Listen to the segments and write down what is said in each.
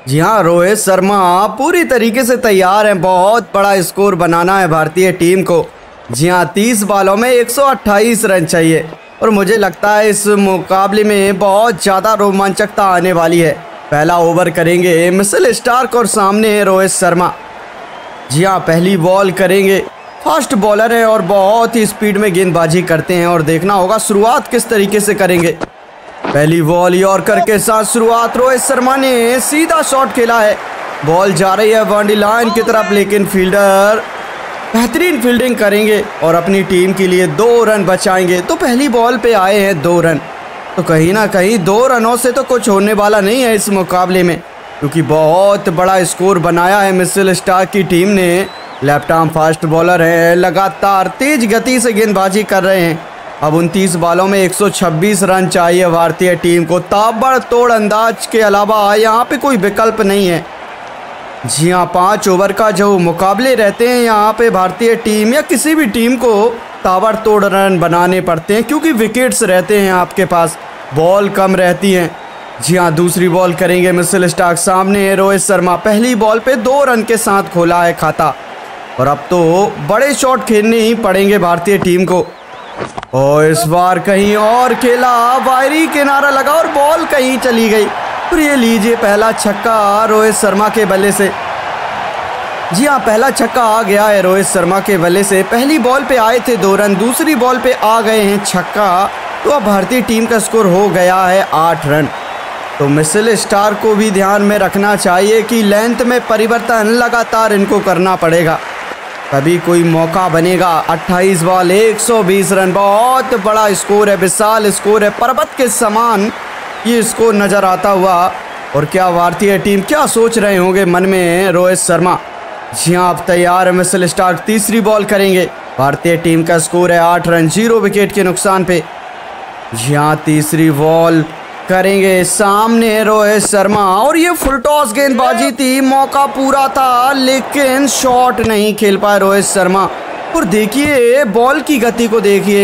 जी हाँ, रोहित शर्मा पूरी तरीके से तैयार हैं। बहुत बड़ा स्कोर बनाना है भारतीय टीम को। जी हाँ, 30 बॉलों में 128 रन चाहिए और मुझे लगता है इस मुकाबले में बहुत ज़्यादा रोमांचकता आने वाली है। पहला ओवर करेंगे मिचेल स्टार्क और सामने है रोहित शर्मा। जी हाँ, पहली बॉल करेंगे। फास्ट बॉलर है और बहुत ही स्पीड में गेंदबाजी करते हैं और देखना होगा शुरुआत किस तरीके से करेंगे। पहली बॉल यॉर्कर के साथ शुरुआत। रोहित शर्मा ने सीधा शॉट खेला है। बॉल जा रही है बाउंड्री लाइन की तरफ, लेकिन फील्डर बेहतरीन फील्डिंग करेंगे और अपनी टीम के लिए 2 रन बचाएंगे। तो पहली बॉल पे आए हैं 2 रन, तो कहीं ना कहीं 2 रनों से तो कुछ होने वाला नहीं है इस मुकाबले में, क्योंकि बहुत बड़ा स्कोर बनाया है मिचेल स्टार्क की टीम ने। लेफ्ट आर्म फास्ट बॉलर है, लगातार तेज गति से गेंदबाजी कर रहे हैं। अब 29 बॉलों में 126 रन चाहिए भारतीय टीम को। ताबड़तोड़ अंदाज के अलावा यहाँ पे कोई विकल्प नहीं है। जी हाँ, 5 ओवर का जो मुकाबले रहते हैं यहाँ पे भारतीय टीम या किसी भी टीम को ताबड़तोड़ रन बनाने पड़ते हैं, क्योंकि विकेट्स रहते हैं आपके पास, बॉल कम रहती हैं। जी हाँ, दूसरी बॉल करेंगे मिचेल स्टार्क। सामने है रोहित शर्मा। पहली बॉल पे 2 रन के साथ खोला है खाता और अब तो बड़े शॉट खेलने ही पड़ेंगे भारतीय टीम को। और इस बार कहीं और खेला, बाहरी किनारा लगा और बॉल कहीं चली गई। और ये लीजिए पहला छक्का रोहित शर्मा के बल्ले से। जी हाँ, पहला छक्का आ गया है रोहित शर्मा के बल्ले से। पहली बॉल पे आए थे 2 रन, दूसरी बॉल पे आ गए हैं छक्का। तो अब भारतीय टीम का स्कोर हो गया है 8 रन। तो मिचेल स्टार्क को भी ध्यान में रखना चाहिए कि लेंथ में परिवर्तन लगातार इनको करना पड़ेगा, तभी कोई मौका बनेगा। 28 बॉल 120 रन, बहुत बड़ा स्कोर है, विशाल स्कोर है, पर्वत के समान ये स्कोर नज़र आता हुआ। और क्या भारतीय टीम क्या सोच रहे होंगे मन में रोहित शर्मा। जी हाँ, अब तैयार है मिचेल स्टार्क। तीसरी बॉल करेंगे। भारतीय टीम का स्कोर है 8 रन, 0 विकेट के नुकसान पे। जी हाँ, तीसरी बॉल करेंगे। सामने है रोहित शर्मा और ये फुल टॉस गेंदबाजी थी, मौका पूरा था लेकिन शॉट नहीं खेल पाए रोहित शर्मा। और देखिए बॉल की गति को देखिए,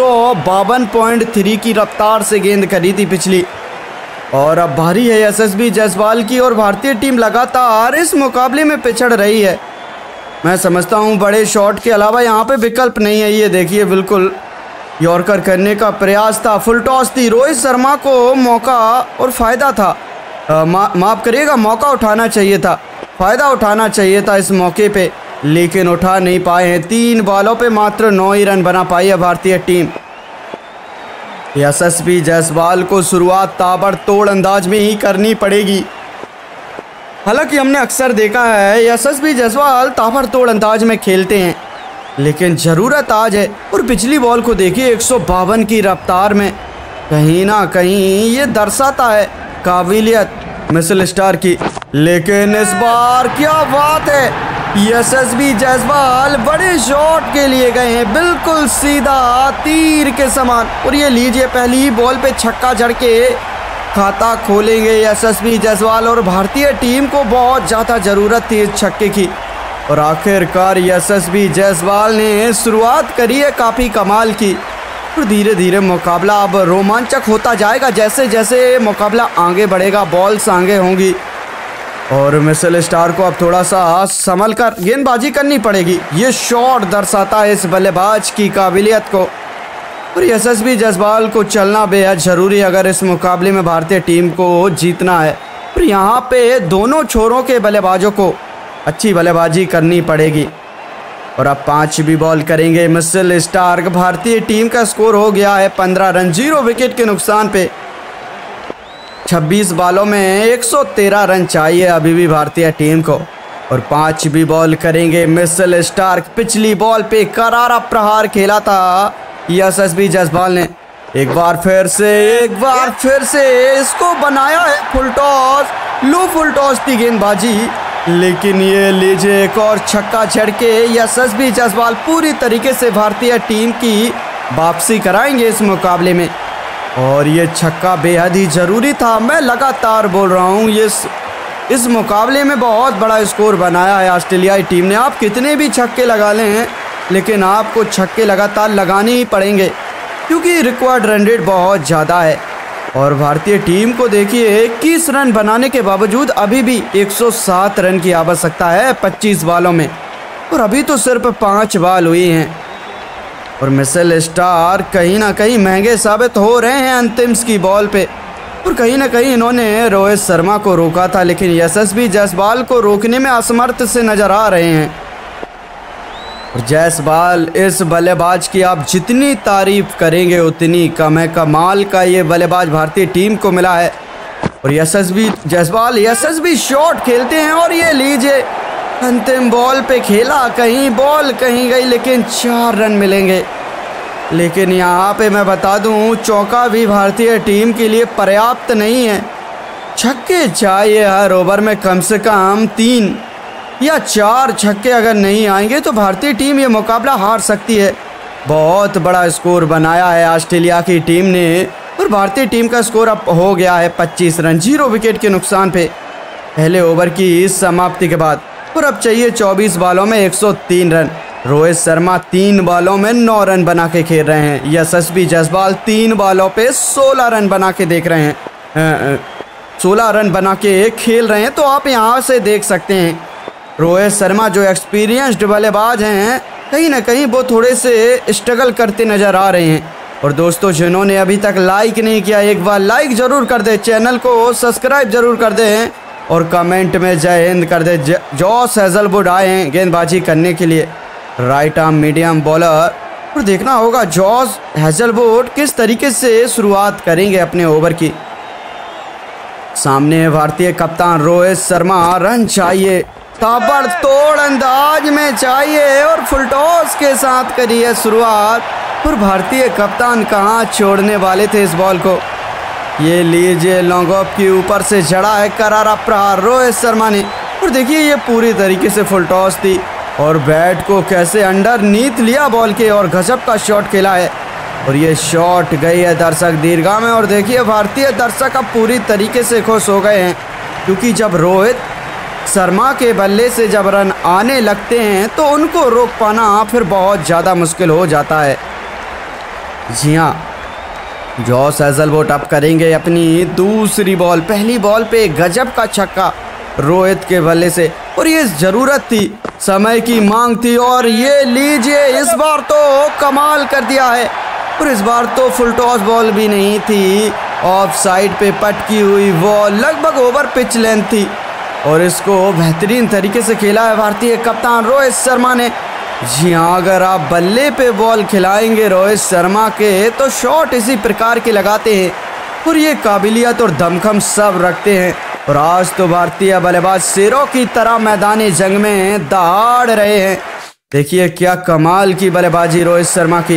152.3 की रफ्तार से गेंद करी थी पिछली। और अब भारी है यशस्वी जायसवाल की और भारतीय टीम लगातार इस मुकाबले में पिछड़ रही है। मैं समझता हूँ बड़े शॉट के अलावा यहाँ पे विकल्प नहीं है। ये देखिए बिल्कुल यॉर्कर करने का प्रयास था, फुल टॉस थी, रोहित शर्मा को मौका और फ़ायदा था, माफ़ करिएगा, मौका उठाना चाहिए था, फ़ायदा उठाना चाहिए था इस मौके पे, लेकिन उठा नहीं पाए हैं। 3 बॉलों पे मात्र 9 ही रन बना पाई है भारतीय टीम। यशस्वी जायसवाल को शुरुआत ताबड़तोड़ अंदाज में ही करनी पड़ेगी। हालांकि हमने अक्सर देखा है यशस्वी जायसवाल ताबड़तोड़ अंदाज में खेलते हैं, लेकिन ज़रूरत आज है। और पिछली बॉल को देखिए 152 की रफ्तार में, कहीं ना कहीं ये दर्शाता है काबिलियत मिचेल स्टार्क की। लेकिन इस बार क्या बात है, यशस्वी जायसवाल बड़े शॉट के लिए गए हैं, बिल्कुल सीधा तीर के समान। और ये लीजिए पहली बॉल पे छक्का जड़ के खाता खोलेंगे यशस्वी जायसवाल। और भारतीय टीम को बहुत ज़्यादा ज़रूरत थी इस छक्के की और आखिरकार यशस्वी जायसवाल ने शुरुआत करी है काफ़ी कमाल की। और धीरे धीरे मुकाबला अब रोमांचक होता जाएगा, जैसे जैसे मुकाबला आगे बढ़ेगा, बॉल्स आगे होंगी और मिचेल स्टार्क को अब थोड़ा सा संभल कर गेंदबाजी करनी पड़ेगी। ये शॉट दर्शाता है इस बल्लेबाज की काबिलियत को। और यशस्वी जायसवाल को चलना बेहद ज़रूरी है अगर इस मुकाबले में भारतीय टीम को जीतना है। और यहाँ पे दोनों छोरों के बल्लेबाजों को अच्छी बल्लेबाजी करनी पड़ेगी। और अब 5वीं बॉल करेंगे मिचेल स्टार्क। भारतीय टीम का स्कोर हो गया है 15 रन, 0 विकेट के नुकसान पे। 26 बॉलों में 113 रन चाहिए अभी भी भारतीय टीम को। और 5वीं बॉल करेंगे मिचेल स्टार्क। पिछली बॉल पे करारा प्रहार खेला था यशस्वी जायसवाल ने। एक बार फिर से इसको बनाया है full toss, low full toss थी गेंदबाजी, लेकिन ये लीजिए एक और छक्का जड़ के यशस्वी जायसवाल पूरी तरीके से भारतीय टीम की वापसी कराएंगे इस मुकाबले में। और ये छक्का बेहद ही ज़रूरी था, मैं लगातार बोल रहा हूँ। इस मुकाबले में बहुत बड़ा स्कोर बनाया है ऑस्ट्रेलियाई टीम ने। आप कितने भी छक्के लगा लें, लेकिन आपको छक्के लगातार लगाने ही पड़ेंगे, क्योंकि रिक्वायर्ड रन रेट बहुत ज़्यादा है। और भारतीय टीम को देखिए 21 रन बनाने के बावजूद अभी भी 107 रन की आवश्यकता है 25 बॉलों में, और अभी तो सिर्फ 5 बॉल हुई हैं। और मिचेल स्टार्क कहीं ना कहीं महंगे साबित हो रहे हैं अंतिम की बॉल पे, और कहीं ना कहीं इन्होंने रोहित शर्मा को रोका था, लेकिन यशस्वी जायसवाल को रोकने में असमर्थ से नजर आ रहे हैं। और जायसवाल इस बल्लेबाज की आप जितनी तारीफ करेंगे उतनी कम है। कमाल का ये बल्लेबाज भारतीय टीम को मिला है। और यशस्वी जायसवाल यशस्वी शॉट खेलते हैं, और ये लीजिए अंतिम बॉल पे खेला, कहीं बॉल कहीं गई, लेकिन 4 रन मिलेंगे। लेकिन यहाँ पे मैं बता दूँ चौका भी भारतीय टीम के लिए पर्याप्त नहीं है। छक्के चाहिए हर ओवर में, कम से कम 3 या 4 छक्के अगर नहीं आएंगे तो भारतीय टीम ये मुकाबला हार सकती है। बहुत बड़ा स्कोर बनाया है ऑस्ट्रेलिया की टीम ने, और भारतीय टीम का स्कोर अब हो गया है 25 रन 0 विकेट के नुकसान पे पहले ओवर की समाप्ति के बाद। और अब चाहिए 24 बॉलों में 103 रन। रोहित शर्मा 3 बॉलों में 9 रन बना के खेल रहे हैं। यशस्वी जायसवाल 3 बॉलों पे 16 रन बना के देख रहे हैं, 16 रन बना के खेल रहे हैं। तो आप यहाँ से देख सकते हैं रोहित शर्मा जो एक्सपीरियंस्ड बल्लेबाज हैं, कहीं ना कहीं वो थोड़े से स्ट्रगल करते नज़र आ रहे हैं। और दोस्तों जिन्होंने अभी तक लाइक नहीं किया, एक बार लाइक ज़रूर कर दें, चैनल को सब्सक्राइब ज़रूर कर दें, और कमेंट में जय हिंद कर दें। जॉस हेजलवुड आए हैं गेंदबाजी करने के लिए, राइट आर्म मीडियम बॉलर। और देखना होगा जॉस हेजलवुड किस तरीके से शुरुआत करेंगे अपने ओवर की। सामने भारतीय कप्तान रोहित शर्मा, रन चाहिए, ताबड़तोड़ अंदाज में चाहिए, और फुल टॉस के साथ करी है शुरुआत। और भारतीय कप्तान कहाँ छोड़ने वाले थे इस बॉल को। ये लीजिए लॉन्ग ऑफ के ऊपर से जड़ा है करारा प्रहार रोहित शर्मा ने, और देखिए ये पूरी तरीके से फुल टॉस थी, और बैट को कैसे अंडरनीथ लिया बॉल के, और गजब का शॉट खेला है। और ये शॉट गई है दर्शक दीर्घा में। और देखिए भारतीय दर्शक अब पूरी तरीके से खुश हो गए हैं, क्योंकि जब रोहित शर्मा के बल्ले से जब रन आने लगते हैं तो उनको रोक पाना फिर बहुत ज़्यादा मुश्किल हो जाता है। जी हाँ, जॉस हेजलवुड अब करेंगे अपनी दूसरी बॉल। पहली बॉल पे गजब का छक्का रोहित के बल्ले से, और ये ज़रूरत थी, समय की मांग थी। और ये लीजिए इस बार तो कमाल कर दिया है, और इस बार तो फुल टॉस बॉल भी नहीं थी, ऑफ साइड पे पटकी हुई बॉल, लगभग ओवर पिच लेंथ थी, और इसको बेहतरीन तरीके से खेला है भारतीय कप्तान रोहित शर्मा ने। जी हाँ, अगर आप बल्ले पे बॉल खिलाएंगे रोहित शर्मा के तो शॉट इसी प्रकार के लगाते हैं, और ये काबिलियत और दमखम सब रखते हैं। और आज तो भारतीय बल्लेबाज शेरों की तरह मैदानी जंग में दहाड़ रहे हैं। देखिए क्या कमाल की बल्लेबाजी रोहित शर्मा की।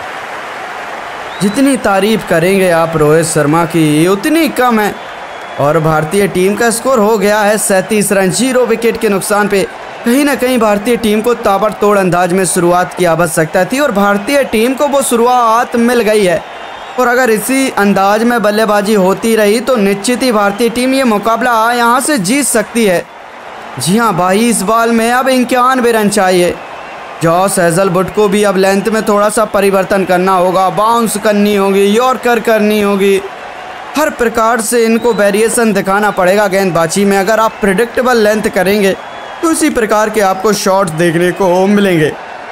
जितनी तारीफ करेंगे आप रोहित शर्मा की उतनी कम है। और भारतीय टीम का स्कोर हो गया है 37 रन 0 विकेट के नुकसान पे। कहीं ना कहीं भारतीय टीम को ताबड़तोड़ अंदाज में शुरुआत की आवश्यकता थी, और भारतीय टीम को वो शुरुआत मिल गई है। और अगर इसी अंदाज में बल्लेबाजी होती रही तो निश्चित ही भारतीय टीम ये मुकाबला यहाँ से जीत सकती है। जी हाँ, 22 बॉल में अब 91 रन चाहिए। जॉस हेजलवुड को भी अब लेंथ में थोड़ा सा परिवर्तन करना होगा, बाउंस करनी होगी, यॉर्कर करनी होगी, हर प्रकार से इनको वेरिएशन दिखाना पड़ेगा गेंदबाजी में। अगर आप प्रिडिक्टेबल लेंथ करेंगे तो इसी प्रकार के आपको शॉट्स देखने को मिलेंगे।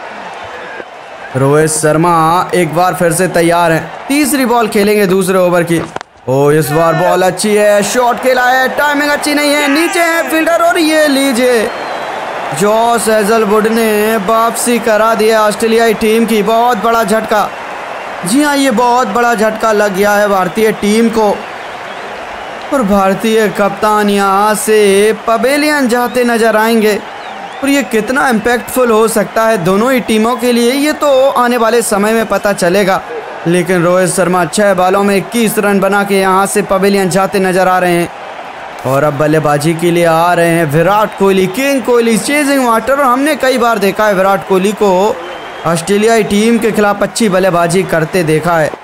रोहित शर्मा एक बार फिर से तैयार हैं, तीसरी बॉल खेलेंगे दूसरे ओवर की। ओ इस बार बॉल अच्छी है, शॉट खेला है, टाइमिंग अच्छी नहीं है, नीचे है फील्डर, और ये लीजिए जॉस हेजलवुड ने वापसी करा दिया ऑस्ट्रेलियाई टीम की। बहुत बड़ा झटका, जी हाँ ये बहुत बड़ा झटका लग गया है भारतीय टीम को। और भारतीय कप्तान यहाँ से पवेलियन जाते नजर आएंगे, और ये कितना इम्पैक्टफुल हो सकता है दोनों ही टीमों के लिए ये तो आने वाले समय में पता चलेगा। लेकिन रोहित शर्मा 6 बॉलों में 21 रन बना के यहाँ से पवेलियन जाते नजर आ रहे हैं। और अब बल्लेबाजी के लिए आ रहे हैं Virat Kohli, king Kohli, chasing water. और हमने कई बार देखा है विराट कोहली को ऑस्ट्रेलियाई टीम के खिलाफ अच्छी बल्लेबाजी करते देखा है,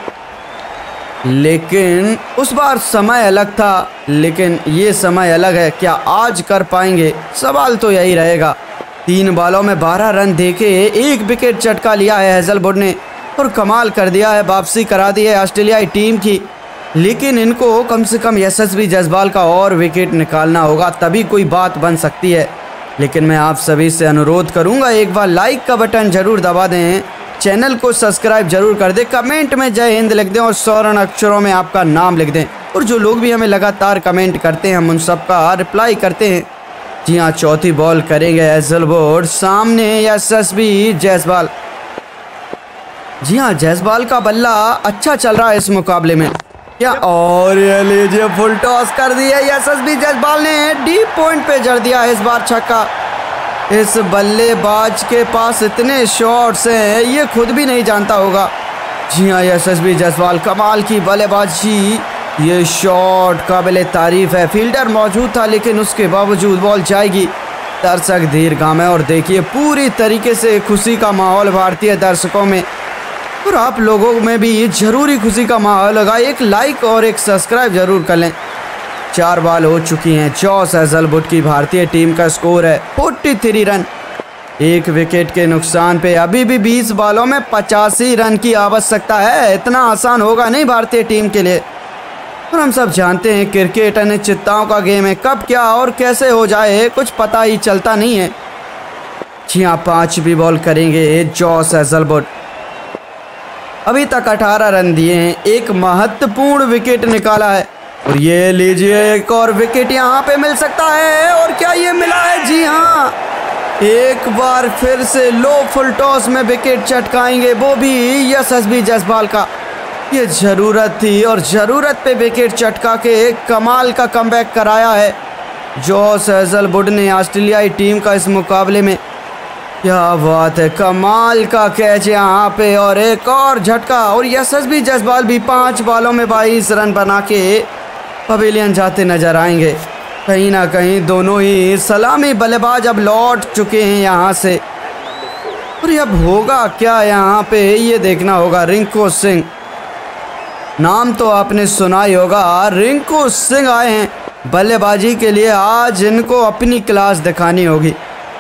लेकिन उस बार समय अलग था, लेकिन ये समय अलग है। क्या आज कर पाएंगे, सवाल तो यही रहेगा। 3 बॉलों में 12 रन देके 1 विकेट झटका लिया है हेजलवुड ने, और कमाल कर दिया है, वापसी करा दी है ऑस्ट्रेलियाई टीम की। लेकिन इनको कम से कम यशस्वी जायसवाल का और विकेट निकालना होगा, तभी कोई बात बन सकती है। लेकिन मैं आप सभी से अनुरोध करूंगा, एक बार लाइक का बटन जरूर दबा दें, चैनल को सब्सक्राइब जरूर कर दें, कमेंट में जय हिंद लिख दें और स्वर्ण अक्षरों में आपका नाम लिख दें। और जो लोग भी हमें लगातार कमेंट करते हैं हम उन सब का रिप्लाई करते हैं। जी हाँ, चौथी बॉल करेंगे हैजलवुड, सामने यशस्वी जायसवाल। जी हाँ, जायसवाल का बल्ला अच्छा चल रहा है इस मुकाबले में क्या, और ये लीजिए फुल टॉस कर दिया यशस्वी जायसवाल ने, डीप पॉइंट पे जड़ दिया इस बार छक्का। इस बल्लेबाज के पास इतने शॉट्स हैं ये खुद भी नहीं जानता होगा। जी हाँ, यशस्वी जायसवाल कमाल की बल्लेबाजी, ये शॉट काबिले तारीफ है। फील्डर मौजूद था लेकिन उसके बावजूद बॉल जाएगी। दर्शक दीर्घा में, और देखिए पूरी तरीके से खुशी का माहौल भारतीय दर्शकों में, और आप लोगों में भी जरूरी खुशी का माहौल होगा। एक लाइक और एक सब्सक्राइब जरूर कर लें। 4 बॉल हो चुकी हैं, जॉस हैजलवुड की भारतीय टीम का स्कोर है 43 रन। 1 विकेट के नुकसान पे अभी भी 20 बॉलों में 85 रन की आवश्यकता है। इतना आसान होगा नहीं भारतीय टीम के लिए, और हम सब जानते हैं क्रिकेट अनिश्चितताओं का गेम है, कब क्या और कैसे हो जाए कुछ पता ही चलता नहीं है। जी हाँ, 5वीं बॉल करेंगे जॉस हैजलवुड। अभी तक 18 रन दिए हैं, एक महत्वपूर्ण विकेट निकाला है, और ये लीजिए एक और विकेट यहाँ पे मिल सकता है। और क्या ये मिला है? जी हाँ, एक बार फिर से लो फुल टॉस में विकेट चटकाएंगे, वो भी यशस्वी जायसवाल का। ये ज़रूरत थी और ज़रूरत पे विकेट चटका के कमाल का कमबैक कराया है जॉस हैजलवुड ने ऑस्ट्रेलियाई टीम का इस मुकाबले में। क्या बात है, कमाल का कैच यहाँ पे, और एक और झटका, और यशस्वी जायसवाल भी 5 बॉलों में 22 रन बना के पवेलियन जाते नजर आएंगे। कहीं ना कहीं दोनों ही सलामी बल्लेबाज अब लौट चुके हैं यहाँ से, और अब होगा क्या यहाँ पे ये देखना होगा। रिंकू सिंह, नाम तो आपने सुना ही होगा, रिंकू सिंह आए हैं बल्लेबाजी के लिए। आज इनको अपनी क्लास दिखानी होगी।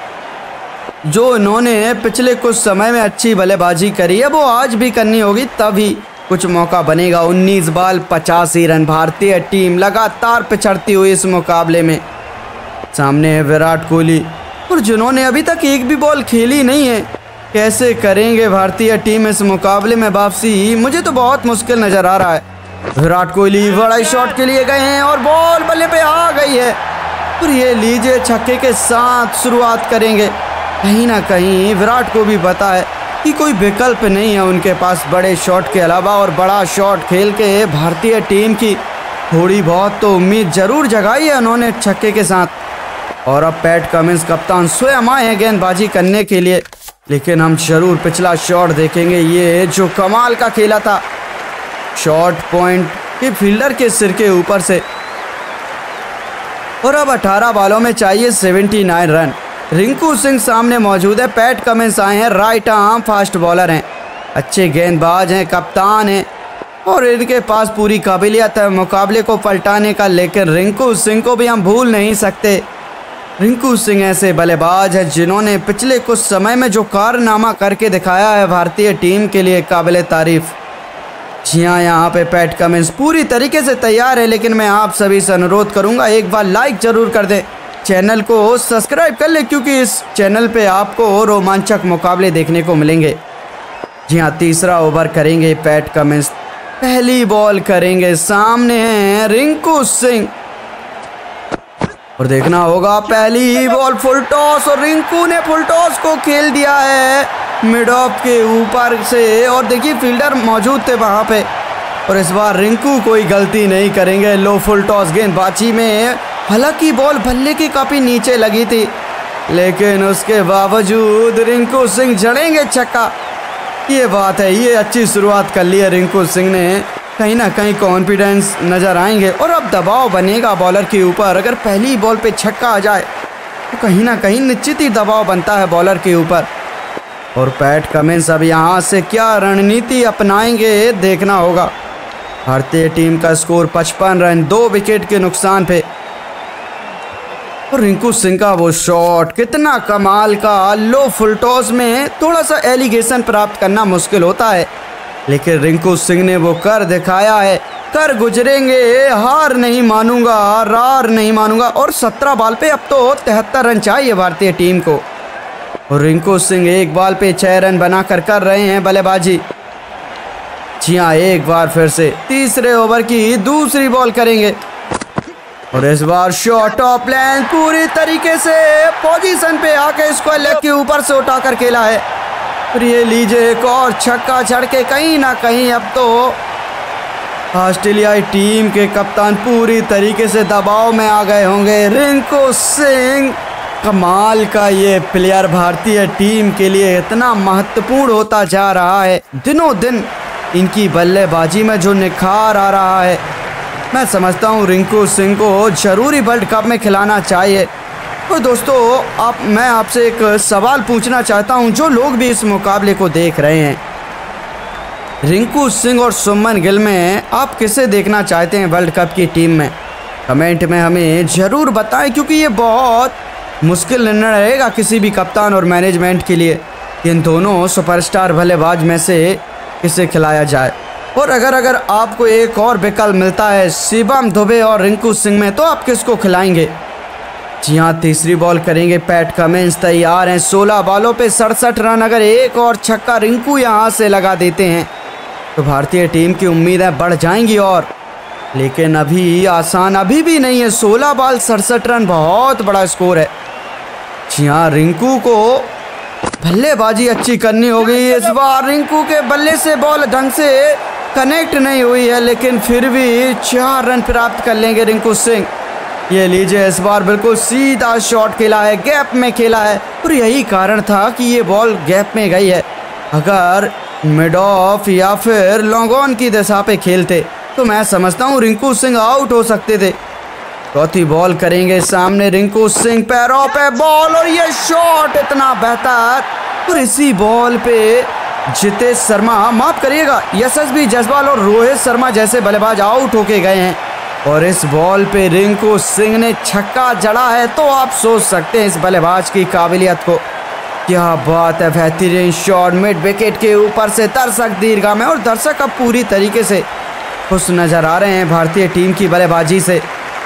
जो इन्होंने पिछले कुछ समय में अच्छी बल्लेबाजी करी है वो आज भी करनी होगी, तभी कुछ मौका बनेगा। 19 बॉल 85 रन, भारतीय टीम लगातार पिछड़ती हुई इस मुकाबले में। सामने है विराट कोहली, और जिन्होंने अभी तक एक भी बॉल खेली नहीं है। कैसे करेंगे भारतीय टीम इस मुकाबले में वापसी, मुझे तो बहुत मुश्किल नज़र आ रहा है। विराट कोहली बड़ा शॉट के लिए गए हैं और बॉल बल्ले पे आ गई है, और ये लीजिए छक्के के साथ शुरुआत करेंगे। कहीं ना कहीं विराट को भी पता है कि कोई विकल्प नहीं है उनके पास बड़े शॉट के अलावा, और बड़ा शॉट खेल के भारतीय टीम की थोड़ी बहुत तो उम्मीद जरूर जगाई है उन्होंने छक्के के साथ। और अब पैट कमिंस कप्तान स्वयं आए हैं गेंदबाजी करने के लिए, लेकिन हम जरूर पिछला शॉट देखेंगे। ये जो कमाल का खेला था, शॉट पॉइंट के फील्डर के सिर के ऊपर से, और अब 18 बॉलों में चाहिए 79 रन। रिंकू सिंह सामने मौजूद है, पैट कमिंस आए हैं, राइट आर्म फास्ट बॉलर हैं, अच्छे गेंदबाज हैं, कप्तान हैं, और इनके पास पूरी काबिलियत है मुकाबले को पलटाने का। लेकिन रिंकू सिंह को भी हम भूल नहीं सकते। रिंकू सिंह ऐसे बल्लेबाज हैं जिन्होंने पिछले कुछ समय में जो कारनामा करके दिखाया है भारतीय टीम के लिए काबिल तारीफ। जी हाँ, यहाँ पे पैट कमिंस पूरी तरीके से तैयार है, लेकिन मैं आप सभी से अनुरोध करूँगा एक बार लाइक ज़रूर कर दें, चैनल को सब्सक्राइब कर लें, क्योंकि इस चैनल पे आपको रोमांचक मुकाबले देखने को मिलेंगे। जी हाँ, तीसरा ओवर करेंगे पैट कमिंस। पहली बॉल करेंगे, सामने हैं रिंकू सिंह, और देखना होगा पहली ही बॉल फुल टॉस, और रिंकू ने फुल टॉस को खेल दिया है मिड ऑफ के ऊपर से, और देखिए फील्डर मौजूद थे वहाँ पे, और इस बार रिंकू कोई गलती नहीं करेंगे लो फुल टॉस गेंदबाजी में। हालांकि बॉल बल्ले की काफ़ी नीचे लगी थी, लेकिन उसके बावजूद रिंकू सिंह जड़ेंगे छक्का। ये बात है, ये अच्छी शुरुआत कर ली है रिंकू सिंह ने, कहीं ना कहीं कॉन्फिडेंस नज़र आएंगे, और अब दबाव बनेगा बॉलर के ऊपर। अगर पहली बॉल पे छक्का आ जाए तो कहीं ना कहीं निश्चित ही दबाव बनता है बॉलर के ऊपर। और पैट कमिंस अब यहाँ से क्या रणनीति अपनाएंगे देखना होगा। भारतीय टीम का स्कोर 55 रन, 2 विकेट के नुकसान पे, और रिंकू सिंह का वो शॉट कितना कमाल का। लो फुल टॉस में थोड़ा सा एलिगेशन प्राप्त करना मुश्किल होता है, लेकिन रिंकू सिंह ने वो कर दिखाया है। कर गुजरेंगे, हार नहीं मानूंगा, रार नहीं मानूंगा। और 17 बॉल पे अब तो 73 रन चाहिए भारतीय टीम को। और रिंकू सिंह एक बॉल पे 6 रन बनाकर कर रहे हैं बल्लेबाजी। जी हाँ, एक बार फिर से तीसरे ओवर की दूसरी बॉल करेंगे और इस बार शॉट ऑफ लेंथ पूरी तरीके से पोजीशन पे आके इसको लेग के ऊपर से उठाकर खेला है। फिर ये लीजिए एक और छक्का जड़ के कहीं ना कहीं अब तो ऑस्ट्रेलियाई टीम के कप्तान पूरी तरीके से दबाव में आ गए होंगे। रिंकू सिंह कमाल का ये प्लेयर भारतीय टीम के लिए इतना महत्वपूर्ण होता जा रहा है। दिनों दिन इनकी बल्लेबाजी में जो निखार आ रहा है, मैं समझता हूँ रिंकू सिंह को जरूरी वर्ल्ड कप में खिलाना चाहिए। तो दोस्तों मैं आपसे एक सवाल पूछना चाहता हूँ, जो लोग भी इस मुकाबले को देख रहे हैं, रिंकू सिंह और सुमन गिल में आप किसे देखना चाहते हैं वर्ल्ड कप की टीम में? कमेंट में हमें ज़रूर बताएं, क्योंकि ये बहुत मुश्किल निर्णय रहेगा किसी भी कप्तान और मैनेजमेंट के लिए इन दोनों सुपरस्टार बल्लेबाज में से किसे खिलाया जाए। और अगर आपको एक और विकल्प मिलता है शिवम दुबे और रिंकू सिंह में, तो आप किसको खिलाएंगे? जी हाँ, तीसरी बॉल करेंगे। पैट कमिंस तैयार हैं। 16 बॉलों पे 67 रन। अगर एक और छक्का रिंकू यहाँ से लगा देते हैं तो भारतीय टीम की उम्मीदें बढ़ जाएंगी। और लेकिन अभी आसान अभी भी नहीं है। 16 बॉल 67 रन बहुत बड़ा स्कोर है। जी हाँ, रिंकू को बल्लेबाजी अच्छी करनी होगी। इस बार रिंकू के बल्ले से बॉल ढंग से कनेक्ट नहीं हुई है, लेकिन फिर भी 4 रन प्राप्त कर लेंगे रिंकू सिंह। ये लीजिए, इस बार बिल्कुल सीधा शॉट खेला है, गैप में खेला है और यही कारण था कि ये बॉल गैप में गई है। अगर मिड ऑफ या फिर लॉन्ग ऑन की दिशा पे खेलते तो मैं समझता हूँ रिंकू सिंह आउट हो सकते थे। चौथी बॉल करेंगे। सामने रिंकू सिंह, पैरों पे बॉल और ये शॉट इतना बेहतर। और इसी बॉल पे जितेश शर्मा, माफ करिएगा, यशस्वी जायसवाल और रोहित शर्मा जैसे बल्लेबाज आउट होके गए हैं। और इस बॉल पे रिंकू सिंह ने छक्का जड़ा है, तो आप सोच सकते हैं इस बल्लेबाज की काबिलियत को। क्या बात है, बेहतरीन शॉट मिड विकेट के ऊपर से, दर्शक दीर्घा में। और दर्शक अब पूरी तरीके से खुश नजर आ रहे हैं भारतीय टीम की बल्लेबाजी से।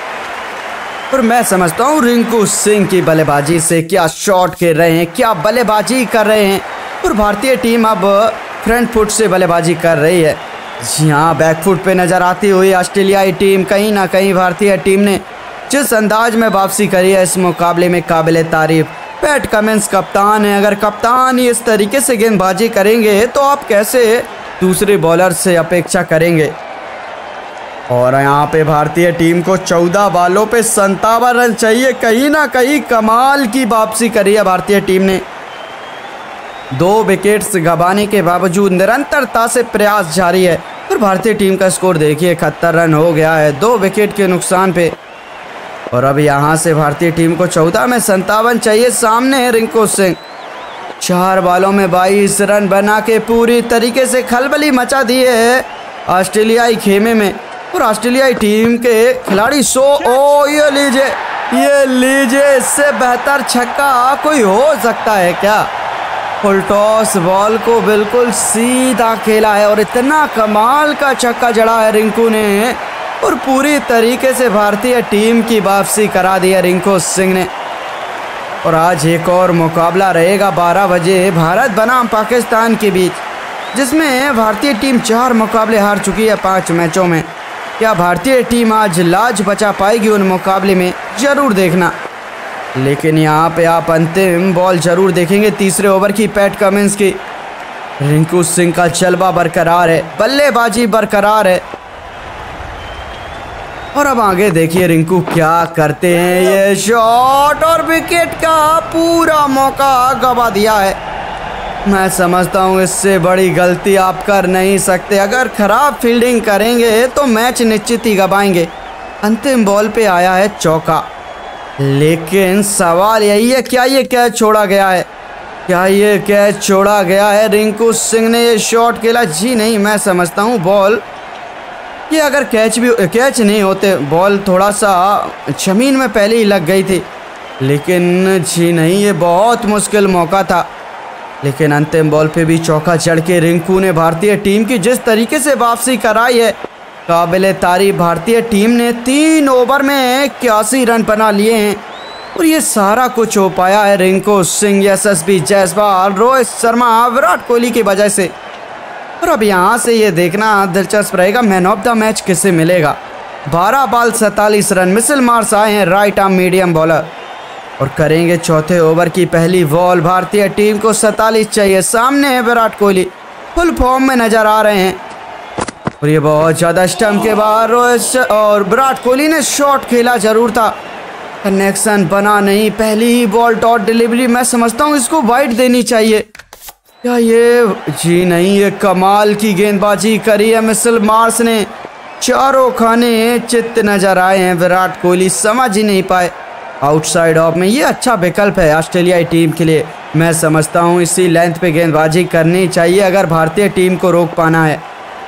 और मैं समझता हूँ रिंकू सिंह की बल्लेबाजी से, क्या शॉट खेल रहे हैं, क्या बल्लेबाजी कर रहे हैं। और भारतीय टीम अब फ्रंट फुट से बल्लेबाजी कर रही है। जी हाँ, बैक फुट पे नज़र आती हुई ऑस्ट्रेलियाई टीम। कहीं ना कहीं भारतीय टीम ने जिस अंदाज में वापसी करी है इस मुकाबले में, काबिल तारीफ। पैट कमिंस कप्तान है। अगर कप्तान ही इस तरीके से गेंदबाजी करेंगे तो आप कैसे दूसरे बॉलर से अपेक्षा करेंगे? और यहाँ पे भारतीय टीम को 14 बॉलों पे 57 रन चाहिए। कहीं ना कहीं कमाल की वापसी करी है भारतीय टीम ने। 2 विकेट्स गंवाने के बावजूद निरंतरता से प्रयास जारी है। और भारतीय टीम का स्कोर देखिए, 71 रन हो गया है 2 विकेट के नुकसान पे। और अब यहाँ से भारतीय टीम को 14 में 57 चाहिए। सामने है रिंकू सिंह, 4 बॉलों में 22 रन बना के पूरी तरीके से खलबली मचा दी है ऑस्ट्रेलियाई खेमे में। और ऑस्ट्रेलियाई टीम के खिलाड़ी ये लीजिए, इससे बेहतर छक्का कोई हो सकता है क्या? फुल टॉस बॉल को बिल्कुल सीधा खेला है और इतना कमाल का छक्का जड़ा है रिंकू ने। और पूरी तरीके से भारतीय टीम की वापसी करा दी है रिंकू सिंह ने। और आज एक और मुकाबला रहेगा 12 बजे भारत बनाम पाकिस्तान के बीच, जिसमें भारतीय टीम 4 मुकाबले हार चुकी है 5 मैचों में। क्या भारतीय टीम आज लाज बचा पाएगी उन मुकाबले में? जरूर देखना। लेकिन यहाँ पे आप अंतिम बॉल जरूर देखेंगे तीसरे ओवर की पैट कमिंस की। रिंकू सिंह का जलवा बरकरार है, बल्लेबाजी बरकरार है। और अब आगे देखिए रिंकू क्या करते हैं। ये शॉट और विकेट का पूरा मौका गवा दिया है। मैं समझता हूँ इससे बड़ी गलती आप कर नहीं सकते। अगर खराब फील्डिंग करेंगे तो मैच निश्चित ही गवाएंगे। अंतिम बॉल पे आया है चौका, लेकिन सवाल यही है, क्या ये कैच छोड़ा गया है? क्या ये कैच छोड़ा गया है? रिंकू सिंह ने ये शॉट खेला? जी नहीं, मैं समझता हूँ बॉल ये अगर कैच नहीं होते, बॉल थोड़ा सा जमीन में पहले ही लग गई थी। लेकिन जी नहीं, ये बहुत मुश्किल मौका था। लेकिन अंतिम बॉल पे भी चौका चढ़ के रिंकू ने भारतीय टीम की जिस तरीके से वापसी कराई है, काबिले तारीफ भारतीय टीम ने 3 ओवर में 81 रन बना लिए हैं और ये सारा कुछ हो पाया है रिंकू सिंह, यशस्वी जायसवाल, रोहित शर्मा, विराट कोहली की वजह से। और अब यहाँ से ये देखना दिलचस्प रहेगा मैन ऑफ द मैच किसे मिलेगा। 12 बॉल 47 रन मिचेल मार्श आए हैं राइट आर्म मीडियम बॉलर और करेंगे चौथे ओवर की पहली बॉल। भारतीय टीम को 47 चाहिए। सामने है विराट कोहली, फुल फॉर्म में नजर आ रहे हैं और ये बहुत ज़्यादा स्टंप के बाद रोहित और विराट कोहली ने शॉट खेला जरूर था, कनेक्शन बना नहीं। पहली ही बॉल डॉट डिलीवरी, मैं समझता हूँ इसको वाइड देनी चाहिए। क्या ये जी नहीं, ये कमाल की गेंदबाजी करी है मिचेल मार्श ने। चारों खाने चित्त नजर आए हैं, विराट कोहली समझ ही नहीं पाए। आउटसाइड ऑफ में ये अच्छा विकल्प है ऑस्ट्रेलियाई टीम के लिए। मैं समझता हूँ इसी लेंथ पे गेंदबाजी करनी चाहिए अगर भारतीय टीम को रोक पाना है।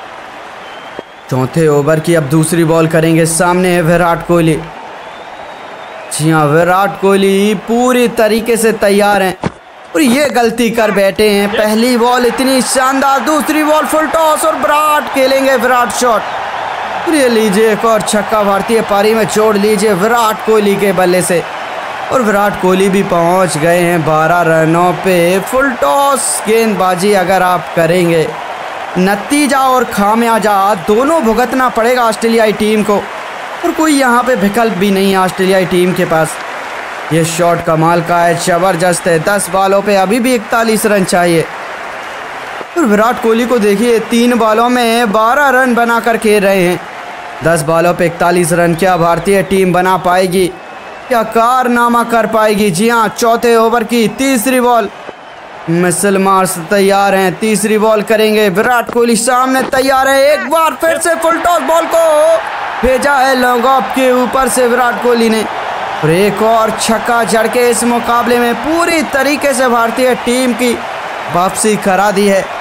चौथे ओवर की अब दूसरी बॉल करेंगे। सामने है विराट कोहली। जी हाँ, विराट कोहली पूरी तरीके से तैयार हैं और ये गलती कर बैठे हैं। पहली बॉल इतनी शानदार, दूसरी बॉल फुल टॉस और विराट खेलेंगे विराट शॉट। ये लीजिए एक और छक्का भारतीय पारी में जोड़ लीजिए विराट कोहली के बल्ले से और विराट कोहली भी पहुंच गए हैं 12 रनों पे। फुल टॉस गेंदबाजी अगर आप करेंगे, नतीजा और खामियाजा दोनों भुगतना पड़ेगा ऑस्ट्रेलियाई टीम को और कोई यहाँ पे विकल्प भी नहीं है ऑस्ट्रेलियाई टीम के पास। ये शॉट कमाल का है, जबरदस्त है। 10 बॉलों पे अभी भी 41 रन चाहिए और विराट कोहली को देखिए 3 बॉलों में 12 रन बनाकर खेल रहे हैं। 10 बॉलों पे 41 रन क्या भारतीय टीम बना पाएगी, क्या कारनामा कर पाएगी? जी हाँ, चौथे ओवर की तीसरी बॉल। मिचेल मार्श तैयार हैं, तीसरी बॉल करेंगे। विराट कोहली सामने तैयार है, एक बार फिर से फुल टॉस बॉल को भेजा है लॉन्ग ऑफ के ऊपर से विराट कोहली ने और एक और छक्का जड़ के इस मुकाबले में पूरी तरीके से भारतीय टीम की वापसी करा दी है।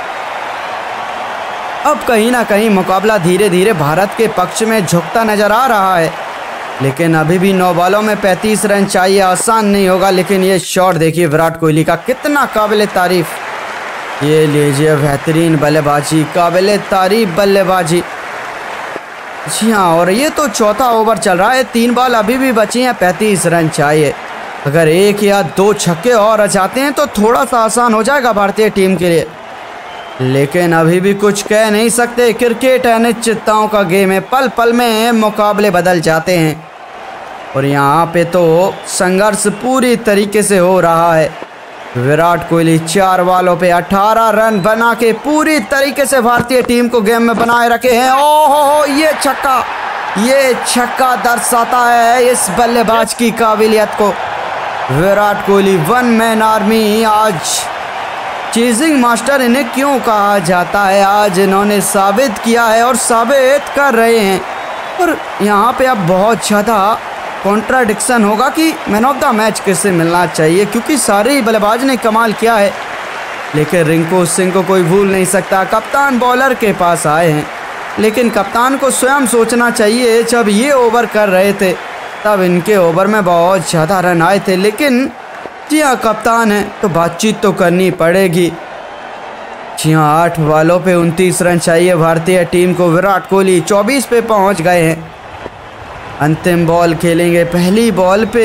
अब कहीं ना कहीं मुकाबला धीरे धीरे भारत के पक्ष में झुकता नजर आ रहा है, लेकिन अभी भी 9 बॉलों में 35 रन चाहिए। आसान नहीं होगा, लेकिन ये शॉट देखिए विराट कोहली का कितना काबिले तारीफ। ये लीजिए बेहतरीन बल्लेबाजी, काबिले तारीफ बल्लेबाजी। जी हाँ, और ये तो चौथा ओवर चल रहा है, 3 बॉल अभी भी बची हैं, 35 रन चाहिए। अगर 1 या 2 छक्के और आ जाते हैं तो थोड़ा सा आसान हो जाएगा भारतीय टीम के लिए, लेकिन अभी भी कुछ कह नहीं सकते। क्रिकेट अनिश्चितताओं का गेम है, पल पल में मुकाबले बदल जाते हैं और यहाँ पे तो संघर्ष पूरी तरीके से हो रहा है। विराट कोहली 4 बॉलों पे 18 रन बना के पूरी तरीके से भारतीय टीम को गेम में बनाए रखे हैं। ओहो, ये छक्का दर्शाता है इस बल्लेबाज की काबिलियत को। Virat Kohli one man army, आज चेजिंग मास्टर इन्हें क्यों कहा जाता है, आज इन्होंने साबित किया है और साबित कर रहे हैं। और यहाँ पे अब बहुत ज़्यादा कॉन्ट्राडिक्शन होगा कि मैन ऑफ द मैच किसे मिलना चाहिए, क्योंकि सारे ही बल्लेबाज ने कमाल किया है, लेकिन रिंकू सिंह को कोई भूल नहीं सकता। कप्तान बॉलर के पास आए हैं, लेकिन कप्तान को स्वयं सोचना चाहिए। जब ये ओवर कर रहे थे तब इनके ओवर में बहुत ज़्यादा रन आए थे, लेकिन जी हाँ, कप्तान है तो बातचीत तो करनी पड़ेगी। जी हाँ, 8 बॉलों पे 29 रन चाहिए भारतीय टीम को। विराट कोहली 24 पे पहुंच गए हैं। अंतिम बॉल खेलेंगे। पहली बॉल पे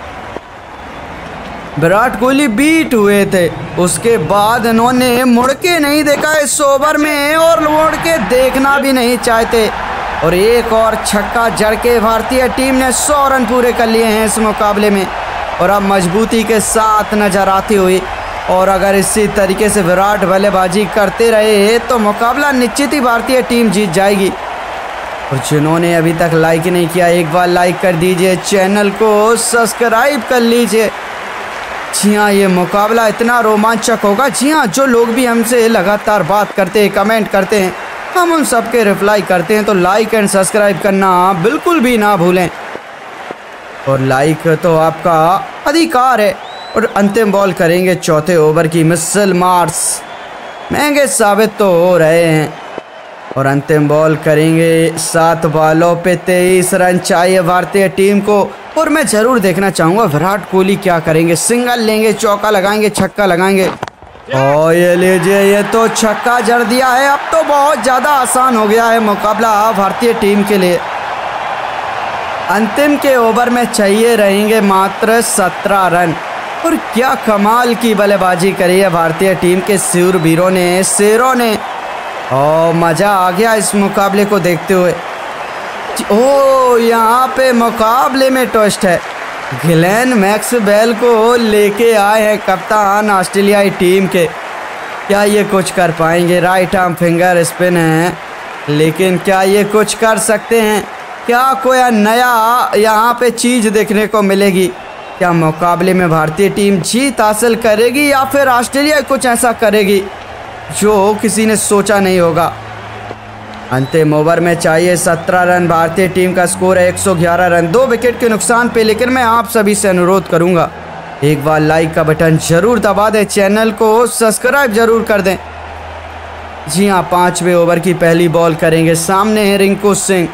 विराट कोहली बीट हुए थे, उसके बाद इन्होंने मुड़ के नहीं देखा इस ओवर में और मुड़ के देखना भी नहीं चाहते और एक और छक्का जड़ के भारतीय टीम ने 100 रन पूरे कर लिए हैं इस मुकाबले में और अब मजबूती के साथ नजर आती हुई। और अगर इसी तरीके से विराट बल्लेबाजी करते रहे तो मुकाबला निश्चित ही भारतीय टीम जीत जाएगी। और जिन्होंने अभी तक लाइक नहीं किया, एक बार लाइक कर दीजिए, चैनल को सब्सक्राइब कर लीजिए। जी हाँ, ये मुकाबला इतना रोमांचक होगा। जी हाँ, जो लोग भी हमसे लगातार बात करते हैं, कमेंट करते हैं, हम उन सबके रिप्लाई करते हैं, तो लाइक एंड सब्सक्राइब करना बिल्कुल भी ना भूलें। और लाइक तो आपका अधिकार है। और अंतिम बॉल करेंगे चौथे ओवर की। मिचेल मार्श महंगे साबित तो हो रहे हैं और अंतिम बॉल करेंगे। 7 बॉलों पे 23 रन चाहिए भारतीय टीम को और मैं ज़रूर देखना चाहूँगा विराट कोहली क्या करेंगे। सिंगल लेंगे, चौका लगाएंगे, छक्का लगाएंगे। ओ ये लीजिए, ये तो छक्का जड़ दिया है। अब तो बहुत ज़्यादा आसान हो गया है मुकाबला भारतीय टीम के लिए। अंतिम के ओवर में चाहिए रहेंगे मात्र 17 रन। और क्या कमाल की बल्लेबाजी करी है भारतीय टीम के शूरवीरों ने, शेरों ने। और मज़ा आ गया इस मुकाबले को देखते हुए। ओ यहाँ पे मुकाबले में ट्विस्ट है। ग्लेन मैक्सवेल को लेके आए हैं कप्तान ऑस्ट्रेलियाई टीम के। क्या ये कुछ कर पाएंगे? राइट आर्म फिंगर स्पिन है, लेकिन क्या ये कुछ कर सकते हैं? क्या कोई नया यहाँ पे चीज़ देखने को मिलेगी? क्या मुकाबले में भारतीय टीम जीत हासिल करेगी या फिर ऑस्ट्रेलिया कुछ ऐसा करेगी जो किसी ने सोचा नहीं होगा? अंतिम ओवर में चाहिए 17 रन। भारतीय टीम का स्कोर है 111 रन, 2 विकेट के नुकसान पे। लेकिन मैं आप सभी से अनुरोध करूंगा, एक बार लाइक का बटन जरूर दबा दें, चैनल को सब्सक्राइब जरूर कर दें। जी हाँ, 5वें ओवर की पहली बॉल करेंगे। सामने है रिंकू सिंह।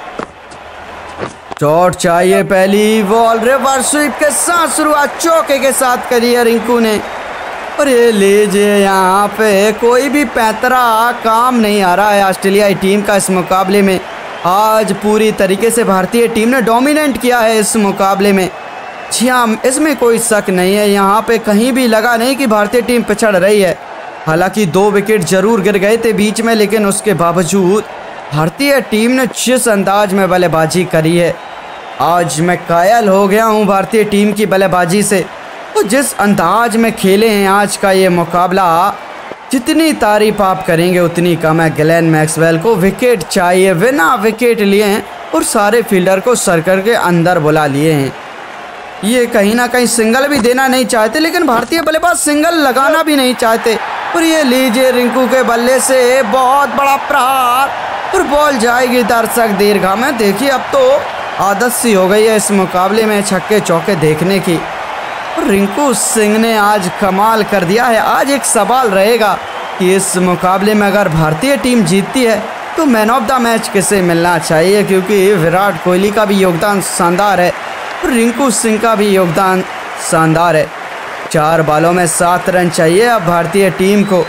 शॉट चाहिए, पहली बॉल रिवर्स स्वीप के साथ शुरुआत चौके के साथ करी है रिंकू ने। और ये लीजिए, यहाँ पे कोई भी पैतरा काम नहीं आ रहा है ऑस्ट्रेलियाई टीम का इस मुकाबले में। आज पूरी तरीके से भारतीय टीम ने डोमिनेट किया है इस मुकाबले में। जी हाँ, इसमें कोई शक नहीं है। यहाँ पे कहीं भी लगा नहीं कि भारतीय टीम पिछड़ रही है। हालांकि 2 विकेट जरूर गिर गए थे बीच में, लेकिन उसके बावजूद भारतीय टीम ने जिस अंदाज में बल्लेबाजी करी है, आज मैं कायल हो गया हूँ भारतीय टीम की बल्लेबाजी से। तो जिस अंदाज में खेले हैं आज का ये मुकाबला, जितनी तारीफ आप करेंगे उतनी कम है। ग्लेन मैक्सवेल को विकेट चाहिए, बिना विकेट लिए हैं और सारे फील्डर को सर्कल के अंदर बुला लिए हैं। ये कहीं ना कहीं सिंगल भी देना नहीं चाहते, लेकिन भारतीय बल्लेबाज सिंगल लगाना भी नहीं चाहते। और ये लीजिए, रिंकू के बल्ले से बहुत बड़ा प्रहार और बॉल जाएगी दर्शक दीर्घा में। देखिए, अब तो आदत सी हो गई है इस मुकाबले में छक्के चौके देखने की। रिंकू सिंह ने आज कमाल कर दिया है। आज एक सवाल रहेगा कि इस मुकाबले में अगर भारतीय टीम जीतती है तो मैन ऑफ द मैच किसे मिलना चाहिए, क्योंकि विराट कोहली का भी योगदान शानदार है और रिंकू सिंह का भी योगदान शानदार है। 4 बॉलों में 7 रन चाहिए अब भारतीय टीम को।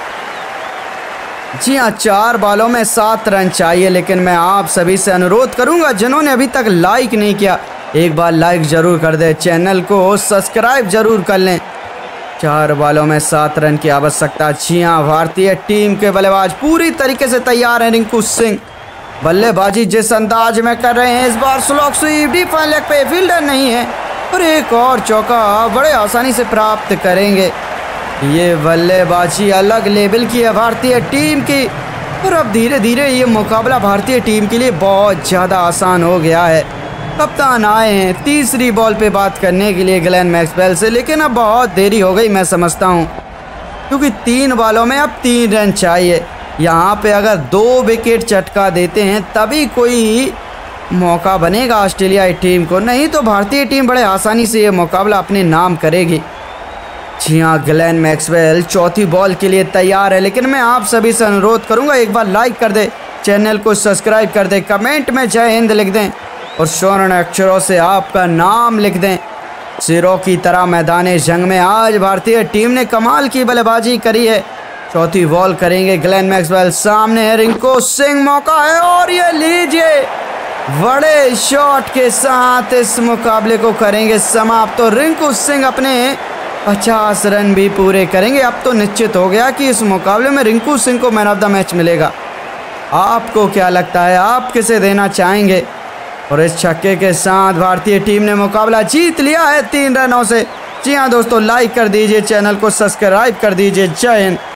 जी हाँ, 4 बॉलों में 7 रन चाहिए। लेकिन मैं आप सभी से अनुरोध करूंगा, जिन्होंने अभी तक लाइक नहीं किया, एक बार लाइक जरूर कर दे, चैनल को सब्सक्राइब जरूर कर लें। 4 बॉलों में 7 रन की आवश्यकता। जी हाँ, भारतीय टीम के बल्लेबाज पूरी तरीके से तैयार हैं। रिंकू सिंह बल्लेबाजी जिस अंदाज में कर रहे हैं, इस बार स्लो स्वीप डीप लेग पे, फील्डर नहीं है और एक और चौका बड़े आसानी से प्राप्त करेंगे। ये बल्लेबाजी अलग लेवल की है भारतीय टीम की। और अब धीरे धीरे ये मुकाबला भारतीय टीम के लिए बहुत ज़्यादा आसान हो गया है। कप्तान आए हैं तीसरी बॉल पे बात करने के लिए ग्लेन मैक्सवेल से, लेकिन अब बहुत देरी हो गई मैं समझता हूँ, क्योंकि 3 बॉलों में अब 3 रन चाहिए। यहाँ पे अगर 2 विकेट चटका देते हैं तभी कोई मौका बनेगा ऑस्ट्रेलियाई टीम को, नहीं तो भारतीय टीम बड़े आसानी से ये मुकाबला अपने नाम करेगी। जी हाँ, ग्लेन मैक्सवेल चौथी बॉल के लिए तैयार है। लेकिन मैं आप सभी से अनुरोध करूँगा, एक बार लाइक कर दे, चैनल को सब्सक्राइब कर दे, कमेंट में जय हिंद लिख दें और स्वर्ण अक्षरों से आपका नाम लिख दें। सिरों की तरह मैदान जंग में आज भारतीय टीम ने कमाल की बल्लेबाजी करी है। चौथी बॉल करेंगे ग्लेन मैक्सवेल। सामने है रिंकू सिंह, मौका है और ये लीजिए, बड़े शॉट के साथ इस मुकाबले को करेंगे समाप्त। तो रिंकू सिंह अपने 50 रन भी पूरे करेंगे। अब तो निश्चित हो गया कि इस मुकाबले में रिंकू सिंह को मैन ऑफ द मैच मिलेगा। आपको क्या लगता है, आप किसे देना चाहेंगे? और इस छक्के के साथ भारतीय टीम ने मुकाबला जीत लिया है 3 रनों से। जी हाँ दोस्तों, लाइक कर दीजिए, चैनल को सब्सक्राइब कर दीजिए। जय हिंद।